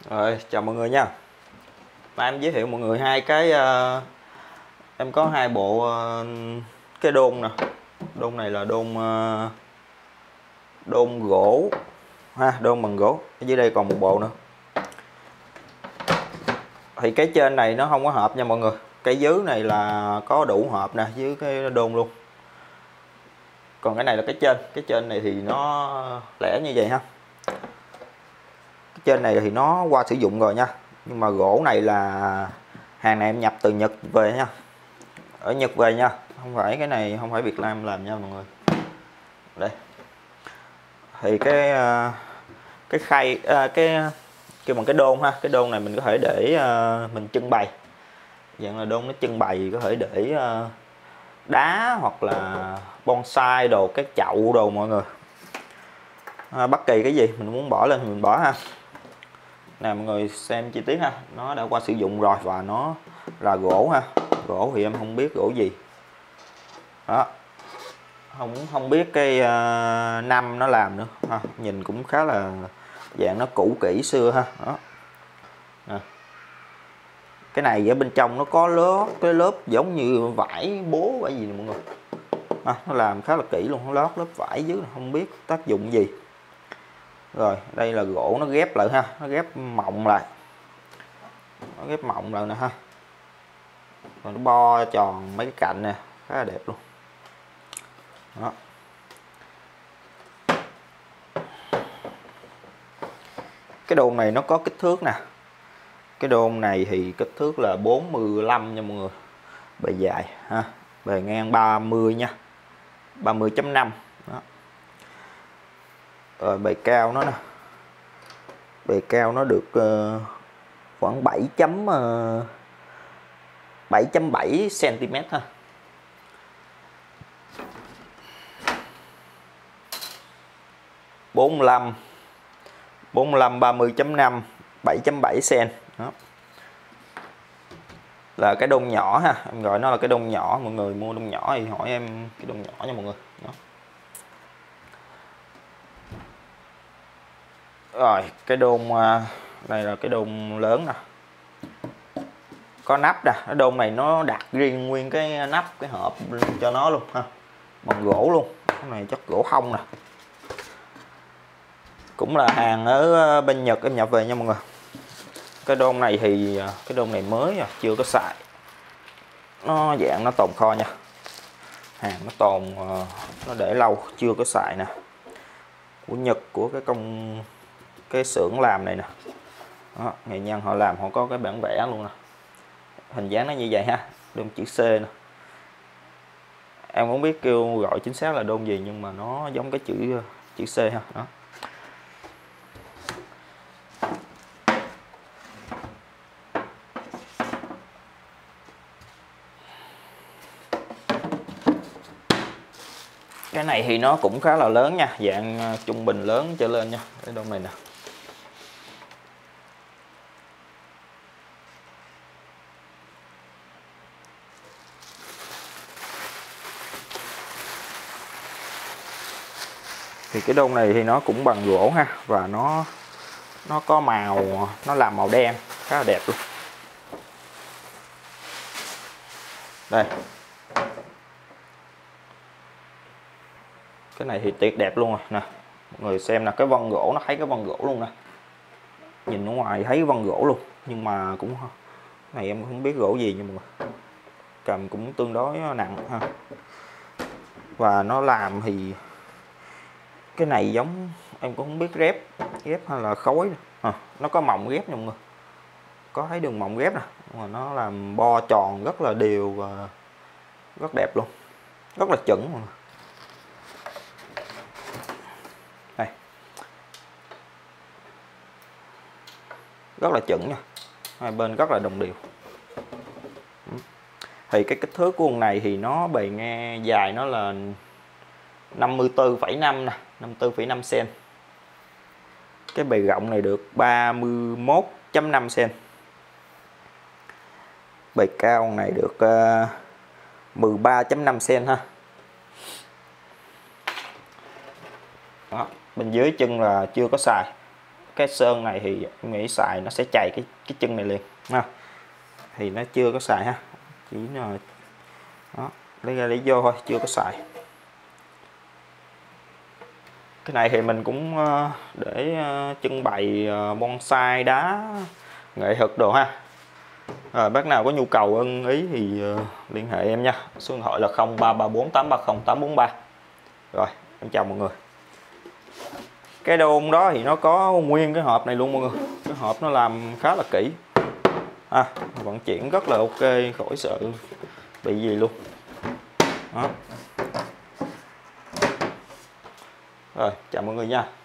Rồi, chào mọi người nha. Mai em giới thiệu mọi người hai cái em có hai bộ cái đôn nè. Đôn này là đôn gỗ ha, đôn bằng gỗ. Ở dưới đây còn một bộ nữa. Thì cái trên này nó không có hộp nha mọi người. Cái dưới này là có đủ hộp nè, với cái đôn luôn. Còn cái này là cái trên này thì nó lẻ như vậy ha. Cái trên này thì nó qua sử dụng rồi nha. Nhưng mà gỗ này là hàng này em nhập từ Nhật về nha, ở Nhật về nha, không phải cái này không phải Việt Nam làm nha mọi người. Đây thì cái khay cái kêu bằng cái đôn ha, cái đôn này mình có thể để mình trưng bày, dạng là đôn nó trưng bày, có thể để đá hoặc là bonsai đồ, cái chậu đồ mọi người. Bất kỳ cái gì mình muốn bỏ lên thì mình bỏ ha. Nè mọi người xem chi tiết ha, nó đã qua sử dụng rồi và nó là gỗ ha. Gỗ thì em không biết gỗ gì đó, không biết cái năm nó làm nữa ha. Nhìn cũng khá là dạng nó cũ kỹ xưa ha. Đó nè. Cái này ở bên trong nó có cái lớp giống như vải bố vải gì nè mọi người nó làm khá là kỹ luôn, nó lót lớp vải dưới, không biết tác dụng gì. Rồi đây là gỗ nó ghép lại ha, nó ghép mọng lại, nó ghép mọng lại nè ha. Rồi nó bo tròn mấy cái cạnh nè, khá là đẹp luôn đó. Cái đôn này nó có kích thước nè. Cái đôn này thì kích thước là 4,15 nha mọi người. Bề dài ha, bề ngang 30 nha, 30,5 đó. Rồi bề cao nó nè, bề cao nó được khoảng 7,7 cm ha. 45 30,5 7,7 cm đó. Là cái đôn nhỏ ha, em gọi nó là cái đôn nhỏ. Mọi người mua đôn nhỏ thì hỏi em cái đôn nhỏ nha mọi người đó. Rồi cái đôn này là cái đôn lớn nè, có nắp nè. Cái đôn này nó đặt riêng nguyên cái nắp, cái hộp cho nó luôn ha, bằng gỗ luôn. Cái này chất gỗ hông nè, cũng là hàng ở bên Nhật em nhập về nha mọi người. Cái đôn này thì cái đôn này mới chưa có xài, nó dạng nó tồn kho nha, hàng nó tồn nó để lâu chưa có xài nè, của Nhật, của cái xưởng làm này nè đó. Nghệ nhân họ làm họ có cái bản vẽ luôn nè, hình dáng nó như vậy ha, đôn chữ C nè. Em không biết kêu gọi chính xác là đôn gì nhưng mà nó giống cái chữ C ha đó. Cái này thì nó cũng khá là lớn nha, dạng trung bình lớn trở lên nha, cái đôn này nè. Thì cái đôn này thì nó cũng bằng gỗ ha, và nó có màu, nó làm màu đen khá là đẹp luôn. Đây, cái này thì tuyệt đẹp luôn rồi nè mọi người xem là cái vân gỗ, nó thấy cái vân gỗ luôn nè, nhìn ở ngoài thấy vân gỗ luôn, nhưng mà cũng này em không biết gỗ gì nhưng mà cầm cũng tương đối nặng ha. Và nó làm thì cái này giống em cũng không biết ghép hay là khối nó có mọng ghép nha mọi người, có thấy đường mọng ghép nè, mà nó làm bo tròn rất là đều và rất đẹp luôn, rất là chuẩn mọi người. Đây, rất là chuẩn nha, hai bên rất là đồng đều. Thì cái kích thước của con này thì nó bề ngang dài nó là 54,5 nè, 54,5 cm. Cái bề rộng này được 31,5 cm. Bề cao này được 13,5 cm ha. Đó, bên dưới chân là chưa có xài. cái sơn này thì em nghĩ xài nó sẽ chày cái chân này liền ha, thì nó chưa có xài ha, chỉ là đó, lấy ra lấy vô thôi, chưa có xài. Cái này thì mình cũng để trưng bày bonsai đá nghệ thuật đồ ha. Rồi bác nào có nhu cầu ưng ý thì liên hệ em nha, số điện thoại là 0334830843. Rồi em chào mọi người. Cái đôn đó thì nó có nguyên cái hộp này luôn mọi người, cái hộp nó làm khá là kỹ vận chuyển rất là ok, khỏi sợ bị gì luôn đó. Rồi chào mọi người nha.